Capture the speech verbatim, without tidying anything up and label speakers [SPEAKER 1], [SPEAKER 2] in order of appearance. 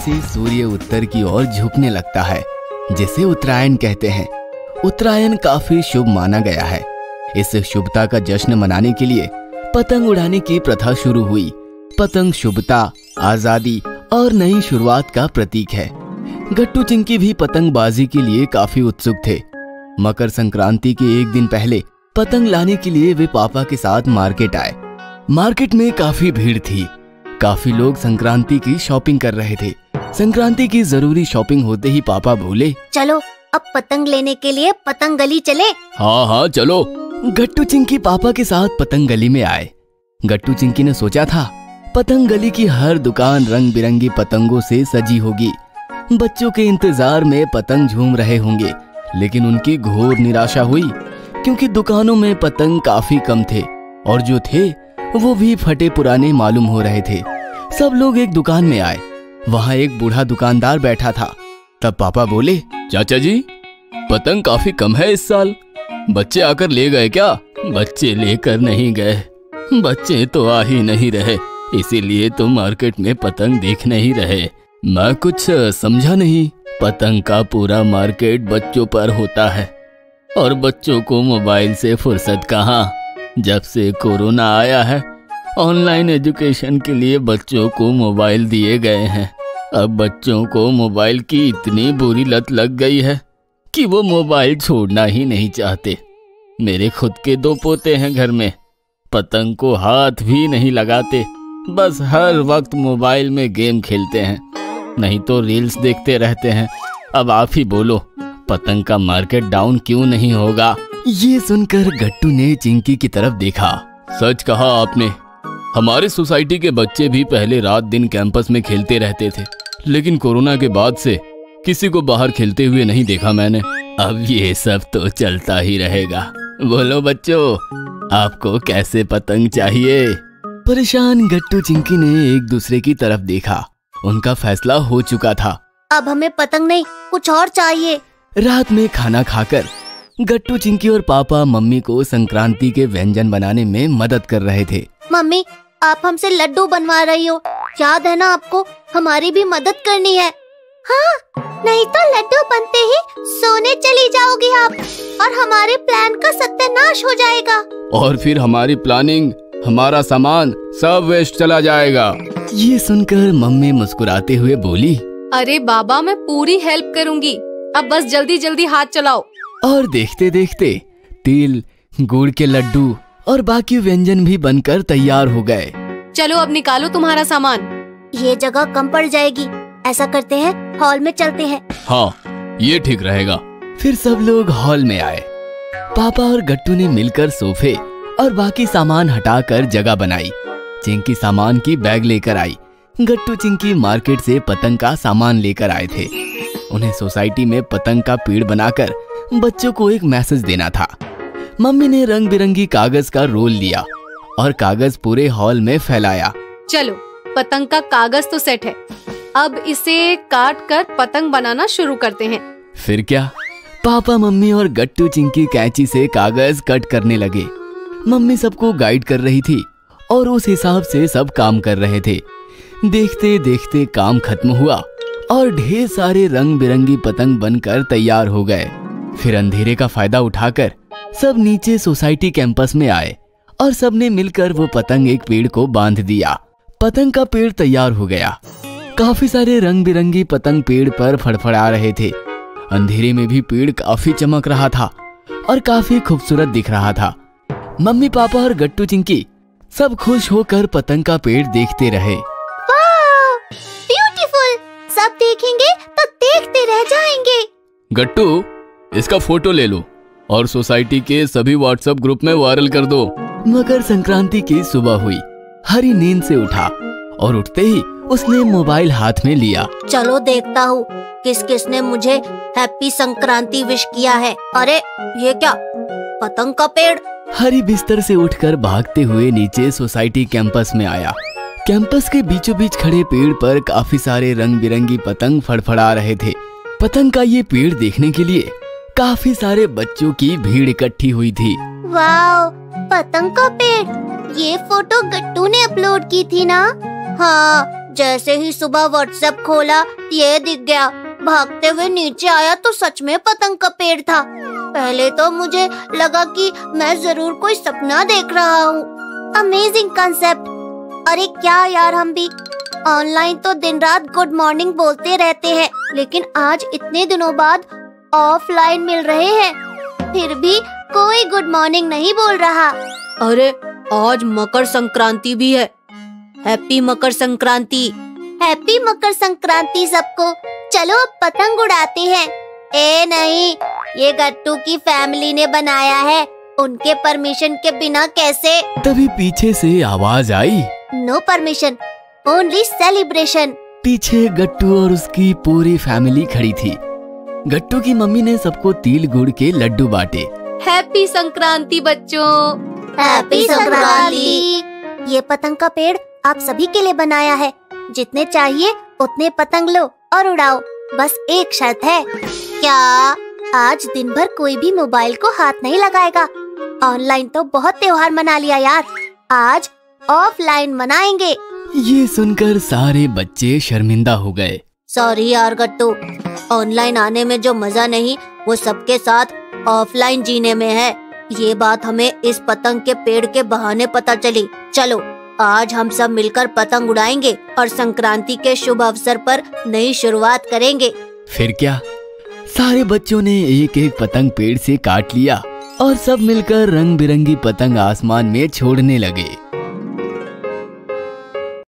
[SPEAKER 1] से सूर्य उत्तर की ओर झुकने लगता है, जिसे उत्तरायण कहते हैं। उत्तरायण काफी शुभ माना गया है। इस शुभता का जश्न मनाने के लिए पतंग उड़ाने की प्रथा शुरू हुई। पतंग शुभता, आजादी और नई शुरुआत का प्रतीक है। गट्टू चिंकी भी पतंगबाजी के लिए काफी उत्सुक थे। मकर संक्रांति के एक दिन पहले पतंग लाने के लिए वे पापा के साथ मार्केट आए। मार्केट में काफी भीड़ थी। काफी लोग संक्रांति की शॉपिंग कर रहे थे। संक्रांति की जरूरी शॉपिंग होते ही पापा बोले,
[SPEAKER 2] चलो अब पतंग लेने के लिए पतंग गली चले।
[SPEAKER 1] हाँ हाँ चलो। गट्टू चिंकी पापा के साथ पतंग गली में आए। गट्टू चिंकी ने सोचा था पतंग गली की हर दुकान रंग बिरंगी पतंगों से सजी होगी। बच्चों के इंतजार में पतंग झूम रहे होंगे, लेकिन उनकी घोर निराशा हुई क्योंकि दुकानों में पतंग काफी कम थे और जो थे वो भी फटे पुराने मालूम हो रहे थे। सब लोग एक दुकान में आए। वहाँ एक बूढ़ा दुकानदार बैठा था। तब पापा बोले, चाचा जी पतंग काफी कम है इस साल, बच्चे आकर ले गए क्या? बच्चे लेकर नहीं गए, बच्चे तो आ ही नहीं रहे, इसीलिए तो मार्केट में पतंग देख नहीं रहे। मैं कुछ समझा नहीं। पतंग का पूरा मार्केट बच्चों पर होता है और बच्चों को मोबाइल से फुर्सत कहाँ। जब से कोरोना आया है ऑनलाइन एजुकेशन के लिए बच्चों को मोबाइल दिए गए हैं। अब बच्चों को मोबाइल की इतनी बुरी लत लग गई है कि वो मोबाइल छोड़ना ही नहीं चाहते। मेरे खुद के दो पोते हैं घर में, पतंग को हाथ भी नहीं लगाते, बस हर वक्त मोबाइल में गेम खेलते हैं, नहीं तो रील्स देखते रहते हैं। अब आप ही बोलो, पतंग का मार्केट डाउन क्यों नहीं होगा? ये सुनकर गट्टू ने चिंकी की तरफ देखा। सच कहा आपने, हमारे सोसाइटी के बच्चे भी पहले रात दिन कैंपस में खेलते रहते थे, लेकिन कोरोना के बाद से किसी को बाहर खेलते हुए नहीं देखा मैंने। अब ये सब तो चलता ही रहेगा। बोलो बच्चों, आपको कैसे पतंग चाहिए? परेशान गट्टू चिंकी ने एक दूसरे की तरफ देखा। उनका फैसला हो चुका था।
[SPEAKER 2] अब हमें पतंग नहीं, कुछ और चाहिए।
[SPEAKER 1] रात में खाना खाकर गट्टू चिंकी और पापा मम्मी को संक्रांति के व्यंजन बनाने में मदद कर रहे थे।
[SPEAKER 2] मम्मी, आप हमसे लड्डू बनवा रही हो, याद है ना आपको? हमारी भी मदद करनी है। हाँ, नहीं तो लड्डू बनते ही सोने चली जाओगी आप और हमारे प्लान का सत्यानाश हो जाएगा।
[SPEAKER 1] और फिर हमारी प्लानिंग, हमारा सामान सब वेस्ट चला जाएगा। ये सुनकर मम्मी मुस्कुराते हुए बोली,
[SPEAKER 3] अरे बाबा, मैं पूरी हेल्प करूंगी, अब बस जल्दी जल्दी हाथ चलाओ।
[SPEAKER 1] और देखते देखते तिल, गुड़ के लड्डू और बाकी व्यंजन भी बनकर तैयार हो गए।
[SPEAKER 3] चलो अब निकालो तुम्हारा सामान।
[SPEAKER 2] ये जगह कम पड़ जाएगी, ऐसा करते हैं हॉल में चलते हैं।
[SPEAKER 1] हाँ, ये ठीक रहेगा। फिर सब लोग हॉल में आए। पापा और गट्टू ने मिलकर सोफे और बाकी सामान हटाकर जगह बनाई। चिंकी सामान की बैग लेकर आई। गट्टू चिंकी मार्केट से पतंग का सामान लेकर आए थे। उन्हें सोसाइटी में पतंग का पेड़ बनाकर बच्चों को एक मैसेज देना था। मम्मी ने रंग बिरंगी कागज का रोल लिया और कागज पूरे हॉल में फैलाया।
[SPEAKER 3] चलो, पतंग का कागज तो सेट है, अब इसे काट कर पतंग बनाना शुरू करते हैं।
[SPEAKER 1] फिर क्या, पापा मम्मी और गट्टू चिंकी कैंची से कागज कट करने लगे। मम्मी सबको गाइड कर रही थी और उस हिसाब से सब काम कर रहे थे। देखते देखते काम खत्म हुआ और ढेर सारे रंग बिरंगी पतंग बनकर तैयार हो गए। फिर अंधेरे का फायदा उठाकर सब नीचे सोसाइटी कैंपस में आए और सबने मिलकर वो पतंग एक पेड़ को बांध दिया। पतंग का पेड़ तैयार हो गया। काफी सारे रंग बिरंगी पतंग पेड़ पर फड़फड़ा रहे थे। अंधेरे में भी पेड़ काफी चमक रहा था और काफी खूबसूरत दिख रहा था। मम्मी पापा और गट्टू चिंकी सब खुश होकर पतंग का पेड़ देखते रहे।
[SPEAKER 2] वाह, ब्यूटीफुल! सब देखेंगे तो देखते रह जाएंगे।
[SPEAKER 1] गट्टू, इसका फोटो ले लो और सोसाइटी के सभी व्हाट्सएप ग्रुप में वायरल कर दो। मकर संक्रांति की सुबह हुई। हरी नींद से उठा और उठते ही उसने मोबाइल हाथ में लिया।
[SPEAKER 2] चलो देखता हूँ किस किस ने मुझे हैप्पी संक्रांति विश किया है। अरे ये क्या, पतंग का पेड़!
[SPEAKER 1] हरी बिस्तर से उठकर भागते हुए नीचे सोसाइटी कैंपस में आया। कैंपस के बीचों बीच खड़े पेड़ पर काफी सारे रंग बिरंगी पतंग फड़फड़ा रहे थे। पतंग का ये पेड़ देखने के लिए काफी सारे बच्चों की भीड़ इकट्ठी हुई थी।
[SPEAKER 2] वाओ, पतंग का पेड़! ये फोटो गट्टू ने अपलोड की थी ना? हाँ, जैसे ही सुबह व्हाट्सएप खोला ये दिख गया। भागते हुए नीचे आया तो सच में पतंग का पेड़ था। पहले तो मुझे लगा कि मैं जरूर कोई सपना देख रहा हूँ। Amazing concept. अरे क्या यार, हम भी ऑनलाइन तो दिन रात गुड मॉर्निंग बोलते रहते हैं, लेकिन आज इतने दिनों बाद ऑफलाइन मिल रहे हैं, फिर भी कोई गुड मॉर्निंग नहीं बोल रहा।
[SPEAKER 3] अरे आज मकर संक्रांति भी है। हैप्पी मकर संक्रांति।
[SPEAKER 2] हैप्पी मकर संक्रांति सबको। चलो अब पतंग उड़ाते हैं। ए नहीं, ये गट्टू की फैमिली ने बनाया है, उनके परमिशन के बिना कैसे।
[SPEAKER 1] तभी पीछे से आवाज आई,
[SPEAKER 2] नो परमिशन, ओनली सेलिब्रेशन।
[SPEAKER 1] पीछे गट्टू और उसकी पूरी फैमिली खड़ी थी। गट्टू की मम्मी ने सबको तिल गुड़ के लड्डू बांटे।
[SPEAKER 3] हैप्पी संक्रांति बच्चों।
[SPEAKER 2] हैप्पी संक्रांति। ये पतंग का पेड़ आप सभी के लिए बनाया है। जितने चाहिए उतने पतंग लो और उड़ाओ। बस एक शर्त है। क्या? आज दिन भर कोई भी मोबाइल को हाथ नहीं लगाएगा। ऑनलाइन तो बहुत त्योहार मना लिया यार, आज ऑफलाइन मनाएंगे।
[SPEAKER 1] ये सुनकर सारे बच्चे शर्मिंदा हो गए।
[SPEAKER 2] सॉरी यार गट्टू, ऑनलाइन आने में जो मजा नहीं वो सबके साथ ऑफलाइन जीने में है। ये बात हमें इस पतंग के पेड़ के बहाने पता चली। चलो आज हम सब मिलकर पतंग उड़ाएंगे और संक्रांति के शुभ अवसर पर नई शुरुआत करेंगे।
[SPEAKER 1] फिर क्या, सारे बच्चों ने एक एक पतंग पेड़ से काट लिया और सब मिलकर रंग बिरंगी पतंग आसमान में छोड़ने लगे।